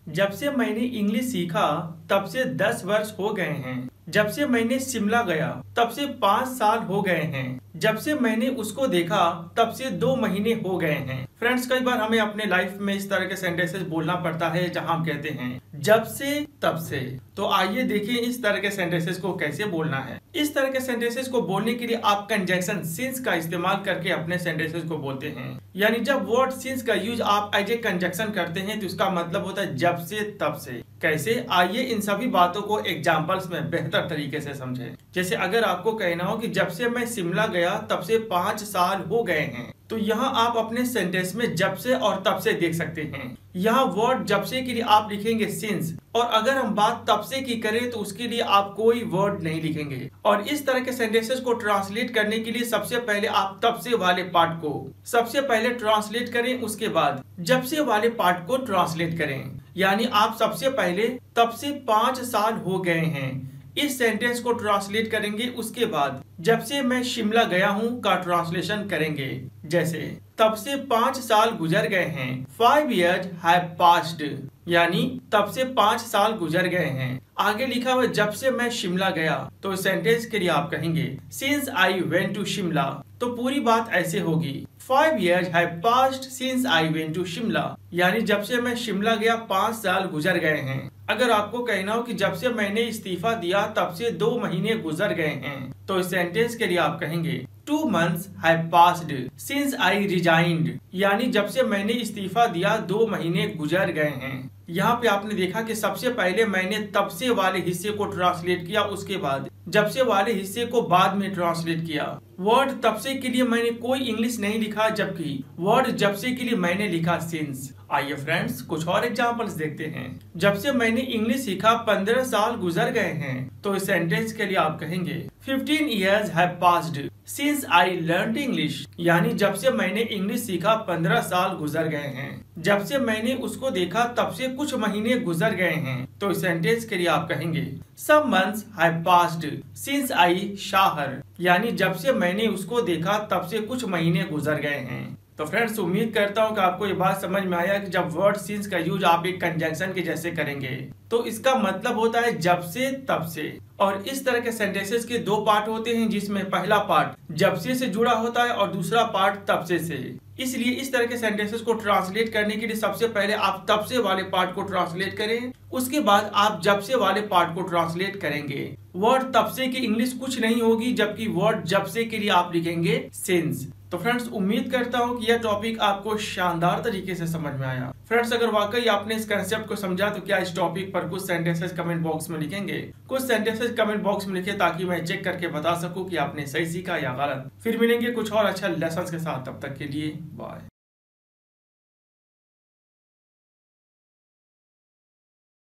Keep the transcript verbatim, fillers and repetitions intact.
जब से मैंने इंग्लिश सीखा तब से दस वर्ष हो गए हैं। जब से मैंने शिमला गया तब से पाँच साल हो गए हैं। जब से मैंने उसको देखा तब से दो महीने हो गए हैं। फ्रेंड्स, कई बार हमें अपने लाइफ में इस तरह के सेंटेंसेस बोलना पड़ता है जहां हम कहते हैं जब से तब से। तो आइए देखें इस तरह के सेंटेंसेस को कैसे बोलना है। इस तरह के सेंटेंसेस को बोलने के लिए आप कंजंक्शन सिंस का इस्तेमाल करके अपने सेंटेंसेस को बोलते हैं। यानी जब वर्ड सिंस का यूज आप एज ए कंजंक्शन करते हैं तो इसका मतलब होता है जब से तब से। कैसे, आइए इन सभी बातों को एग्जाम्पल्स में बेहतर तरीके से समझें। जैसे अगर आपको कहना हो कि जब से मैं शिमला गया तब से पाँच साल हो गए हैं, तो यहाँ आप अपने सेंटेंस में जब से और तब से देख सकते हैं। यहाँ वर्ड जब से के लिए आप लिखेंगे सिंस, और अगर हम बात तब से की करें तो उसके लिए आप कोई वर्ड नहीं लिखेंगे। और इस तरह के सेंटेंसेस को ट्रांसलेट करने के लिए सबसे पहले आप तब से वाले पार्ट को सबसे पहले ट्रांसलेट करें, उसके बाद जब से वाले पार्ट को ट्रांसलेट करें। यानी आप सबसे पहले तब से पाँच साल हो गए हैं इस सेंटेंस को ट्रांसलेट करेंगे, उसके बाद जब से मैं शिमला गया हूँ का ट्रांसलेशन करेंगे। जैसे तब से पाँच साल गुजर गए हैं, फाइव इयर्स हैव पास्ड, यानी तब से पाँच साल गुजर गए हैं। आगे लिखा हुआ जब से मैं शिमला गया, तो सेंटेंस के लिए आप कहेंगे since I went to Shimla. तो पूरी बात ऐसे होगी, five years have passed since I went to Shimla, यानी जब से मैं शिमला गया पाँच साल गुजर गए हैं। अगर आपको कहना हो कि जब से मैंने इस्तीफा दिया तब से दो महीने गुजर गए हैं, तो इस सेंटेंस के लिए आप कहेंगे two months have passed since I resigned, यानी जब से मैंने इस्तीफा दिया दो महीने गुजर गए हैं। यहाँ पे आपने देखा कि सबसे पहले मैंने तब से वाले हिस्से को ट्रांसलेट किया, उसके बाद जब से वाले हिस्से को बाद में ट्रांसलेट किया। वर्ड तब से के लिए मैंने कोई इंग्लिश नहीं लिखा, जबकि वर्ड जब से के लिए मैंने लिखा सिंस। आइए फ्रेंड्स, कुछ और एग्जांपल्स देखते हैं। जब से मैंने इंग्लिश सीखा पंद्रह साल गुजर गए हैं, तो इस सेंटेंस के लिए आप कहेंगे fifteen years have passed since I learned English, यानी जब से मैंने इंग्लिश सीखा पंद्रह साल गुजर गए हैं। जब से मैंने उसको देखा तब से कुछ महीने गुजर गए हैं, तो इस सेंटेंस के लिए आप कहेंगे some months have passed since I शाहर, यानी जब से मैंने उसको देखा तब से कुछ महीने गुजर गए हैं। तो फ्रेंड्स, उम्मीद करता हूँ कि आपको ये बात समझ में आया कि जब वर्ड सिंस का यूज आप एक कंजंक्शन के जैसे करेंगे तो इसका मतलब होता है जब से तब से। और इस तरह के सेंटेंसेस के दो पार्ट होते हैं, जिसमें पहला पार्ट जब से से जुड़ा होता है और दूसरा पार्ट तब से से। इसलिए इस तरह के सेंटेंसेस को ट्रांसलेट करने के लिए सबसे पहले आप तब से वाले पार्ट को ट्रांसलेट करें, उसके बाद आप जब से वाले पार्ट को ट्रांसलेट करेंगे। वर्ड तब से की इंग्लिश कुछ नहीं होगी, जबकि वर्ड जब से के लिए आप लिखेंगे सिंस। तो फ्रेंड्स, उम्मीद करता हूँ कि यह टॉपिक आपको शानदार तरीके से समझ में आया। फ्रेंड्स, अगर वाकई आपने इस कंसेप्ट को समझा तो क्या इस टॉपिक पर कुछ सेंटेंसेस कमेंट बॉक्स में लिखेंगे? कुछ सेंटेंसेस कमेंट बॉक्स में लिखे ताकि मैं चेक करके बता सकूं कि आपने सही सीखा या गलत। फिर मिलेंगे कुछ और अच्छा लेसन के साथ, तब तक के लिए बाय।